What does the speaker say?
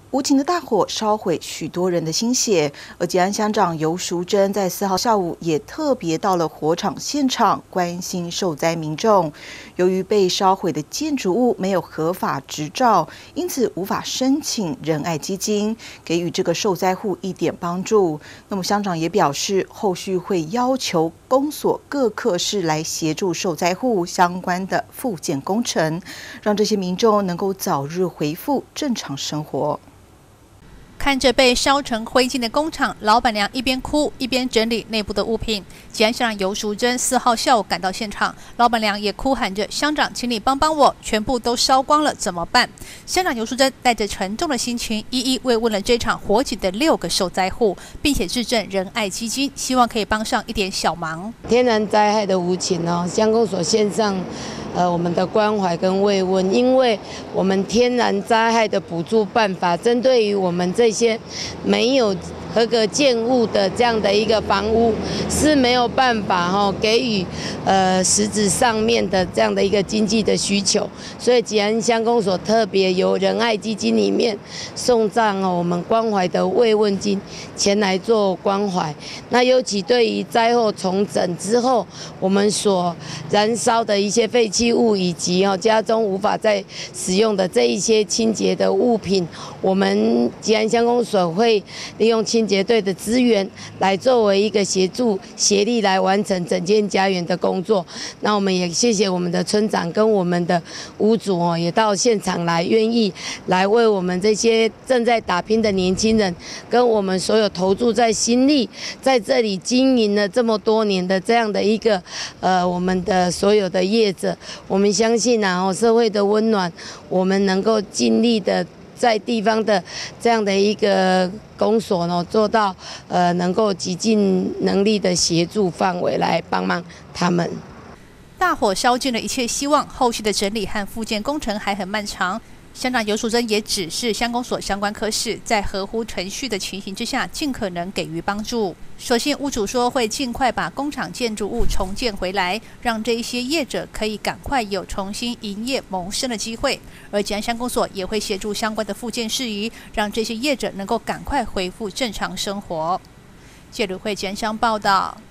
无情的大火烧毁许多人的心血，而吉安乡长游淑珍在4号下午也特别到了火场现场关心受灾民众。由于被烧毁的建筑物没有合法执照，因此无法申请仁爱基金给予这个受灾户一点帮助。那么乡长也表示，后续会要求公所各科室来协助受灾户相关的复建工程，让这些民众能够早日恢复正常生活。 看着被烧成灰烬的工厂，老板娘一边哭一边整理内部的物品。吉安乡长游淑珍4号下午赶到现场，老板娘也哭喊着：“乡长，请你帮帮我，全部都烧光了，怎么办？”乡长游淑珍带着沉重的心情，一一慰问了这场火警的6个受灾户，并且致赠仁爱基金，希望可以帮上一点小忙。 天然灾害的无情哦，乡公所献上我们的关怀跟慰问，因为我们天然灾害的补助办法，针对于我们这些没有合格建物的这样的一个房屋是没有办法给予实质上面的这样的一个经济的需求，所以吉安乡公所特别由仁爱基金里面送上我们关怀的慰问金前来做关怀。那尤其对于灾后重整之后，我们所燃烧的一些废弃物以及家中无法再使用的这一些清洁的物品，我们吉安乡公所会利用清洁队的资源来作为一个协助协力来完成整间家园的工作。那我们也谢谢我们的村长跟我们的屋主也到现场来，愿意来为我们这些正在打拼的年轻人，跟我们所有投注在心力在这里经营了这么多年的这样的一个我们的所有的业者，我们相信社会的温暖，我们能够尽力的在地方的这样的一个公所做到能够极尽能力的协助范围来帮忙他们。 大火烧尽了一切希望，后续的整理和复建工程还很漫长。乡长游淑珍也指示乡公所相关科室，在合乎程序的情形之下，尽可能给予帮助。所幸屋主说会尽快把工厂建筑物重建回来，让这一些业者可以赶快有重新营业谋生的机会。而吉安乡公所也会协助相关的复建事宜，让这些业者能够赶快恢复正常生活。记者会吉安乡报道。